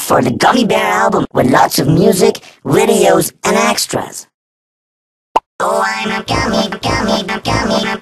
for the Gummy Bear album with lots of music, videos, and extras. Oh, I'm a gummy, gummy, gummy,